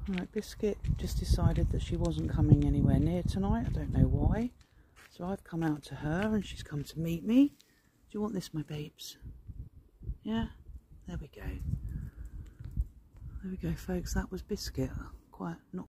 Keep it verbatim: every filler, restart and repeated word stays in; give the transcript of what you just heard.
Right, Biscuit just decided that she wasn't coming anywhere near tonight. I don't know why. So I've come out to her and she's come to meet me. Do you want this, my babes? Yeah? There we go. There we go, folks. That was Biscuit. Quite, not